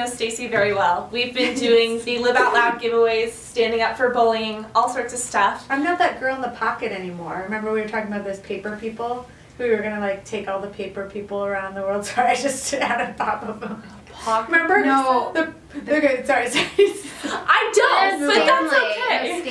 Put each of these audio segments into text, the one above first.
Stacy very well. We've been doing the Live Out Loud giveaways, standing up for bullying, all sorts of stuff. I'm not that girl in the pocket anymore. Remember we were talking about those paper people? We were gonna like take all the paper people around the world. Sorry, I just had a pop of them. Remember? No. Okay, sorry. I don't, but that's okay.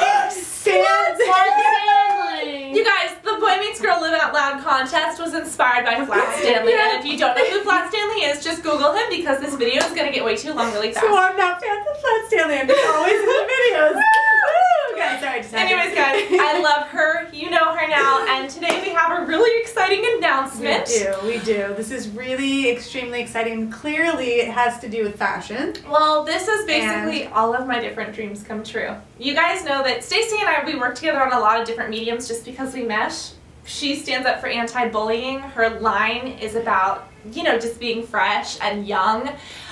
Stanley. You guys, the Boy Meets Girl Live Out Loud contest was inspired by Flat Stanley, and if you don't know who Flat Stanley is, just Google him because this video is going to get way too long really fast. So I'm not fans of Flat Stanley, I'm just always in the videos. Okay, sorry. Anyways, guys, I love her. You know her now, and today we have a really exciting announcement. We do. This is really extremely exciting. Clearly, it has to do with fashion. Well, this is basically all of my different dreams come true. You guys know that Stacy and I, we work together on a lot of different mediums just because we mesh. She stands up for anti-bullying. Her line is about, you know, just being fresh and young.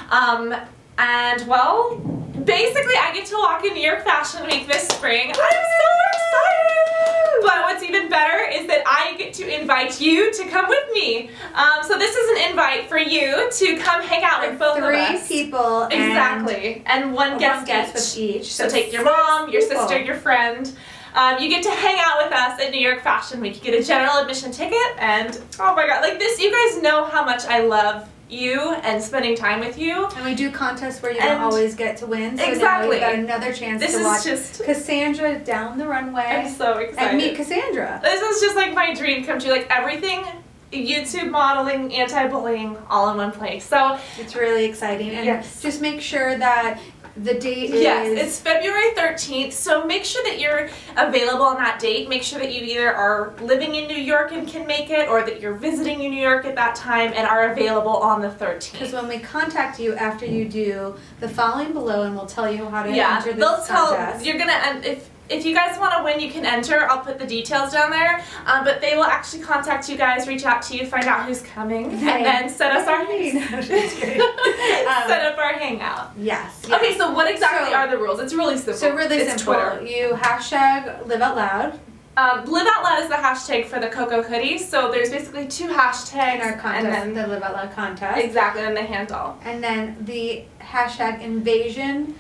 And, well, basically I get to walk in New York Fashion Week this spring. I'm so excited! But what's even better is that I get to invite you to come with me. So this is an invite for you to come hang out with both of us. 3 people. Exactly. And one guest with each. So take your mom, your sister, your friend. You get to hang out with us at New York Fashion Week. You get a general admission ticket and, oh my god, like this, you guys know how much I love you and spending time with you. And we do contests where you don't always get to win. So exactly. Now you've got another chance to watch Cassandra down the runway. I'm so excited. And meet Cassandra. This is just like my dream come true. Like everything, YouTube modeling, anti-bullying, all in one place. So it's really exciting. And just make sure that the date is... Yes, it's February 13th, so make sure that you're available on that date. Make sure that you either are living in New York and can make it, or that you're visiting New York at that time and are available on the 13th. Because when we contact you after you do the following below, and we'll tell you how to enter this contest. You're gonna, if you guys want to win, you can enter. I'll put the details down there. But they will actually contact you guys, reach out to you, find out who's coming, and then set us our set up our hangout. Yes. Okay, so what exactly are the rules? It's really simple. So really simple. Twitter. You hashtag Live Out Loud. Live Out Loud is the hashtag for the Cocoa hoodies. So there's basically 2 hashtags. In our contest, and then the Live Out Loud contest. Exactly, and the handle. And then the hashtag Invasion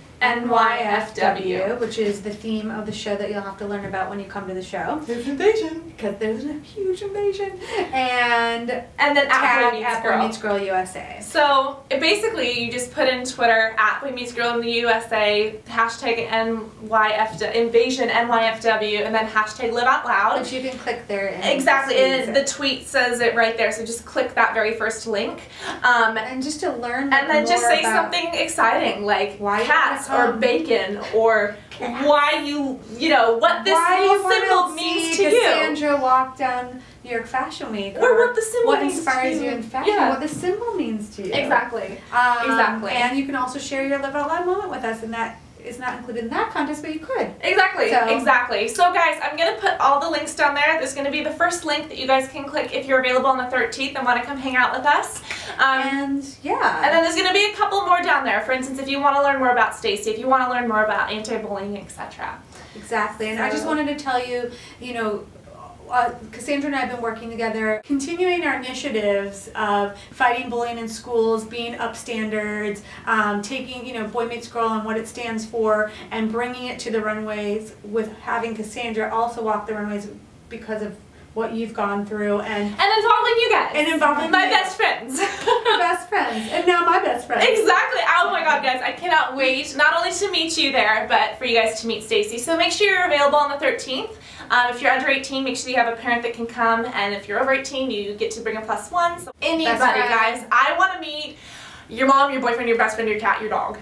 NYFW, which is the theme of the show that you'll have to learn about when you come to the show. There's invasion. Because there's a huge invasion. And then tag at Boy Meets Girl USA. So basically you just put in Twitter at Boy Meets Girl in the USA, hashtag NYFW, Invasion NYFW, and then hashtag Live Out Loud. Which you can click there. Exactly, and the tweet says it right there, so just click that very first link. And just to learn and then just say something exciting, like why cats or bacon, or why you know, what this little symbol means to you. Cassandra walk down New York Fashion Week, or what the symbol what means inspires to you in fashion, what the symbol means to you. Exactly. Exactly. And you can also share your Live Out Loud moment with us, and that is not included in that contest, but you could. Exactly, exactly. So guys, I'm going to put all the links down there. There's going to be the first link that you guys can click if you're available on the 13th and want to come hang out with us. And then there's going to be a couple more down there. For instance, if you want to learn more about Stacy, if you want to learn more about anti-bullying, etc. Exactly. And I just wanted to tell you, you know, Cassandra and I have been working together, continuing our initiatives of fighting bullying in schools, being up standards, taking, you know, Boy Meets Girl and what it stands for, and bringing it to the runways, with having Cassandra also walk the runways because of what you've gone through, and involving you guys, and involving my best friends, your best friends, and now my best friend. Exactly. Oh my god, guys, I cannot wait not only to meet you there, but for you guys to meet Stacy. So make sure you're available on the 13th. If you're under 18, make sure you have a parent that can come, and if you're over 18, you get to bring a +1. So anybody, guys, I want to meet your mom, your boyfriend, your best friend, your cat, your dog.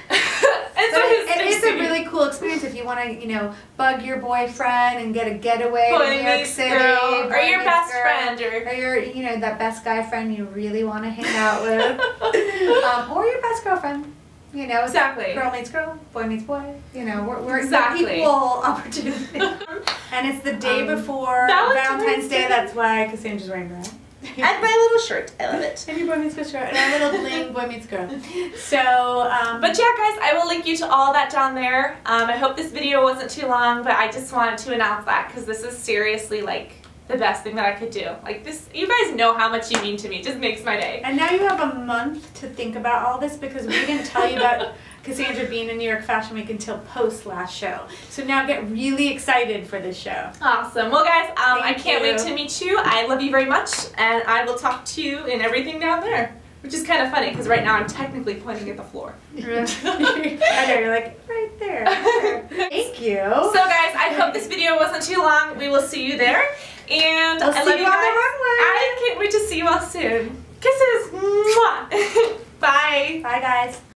It is a really cool experience if you want to, you know, bug your boyfriend and get a getaway to New York City, or your best friend, or your, you know, that best guy friend you really want to hang out with, or your best girlfriend. You know, exactly. Girl meets girl, boy meets boy. You know, we're equal opportunity. And it's the day before Valentine's Day. That's why Cassandra's wearing red. And my little shirt. I love it. And your Boy Meets Girl shirt. And our little bling Boy Meets Girl. So, but yeah, guys, I will link you to all that down there. I hope this video wasn't too long, but I just wanted to announce that because this is seriously like the best thing that I could do. Like this, you guys know how much you mean to me. It just makes my day. And now you have a month to think about all this because we didn't tell you about Cassandra being in New York Fashion Week until post last show. So now get really excited for this show. Awesome. Well guys, I can't wait to meet you. I love you very much, and I will talk to you in everything down there. Which is kind of funny because right now I'm technically pointing at the floor. I know, you're like, right there. Thank you. So guys, I hope this video wasn't too long. We will see you there. And I'll see you on the runway. I can't wait to see you all soon. Kisses. Mwah. Bye. Bye guys.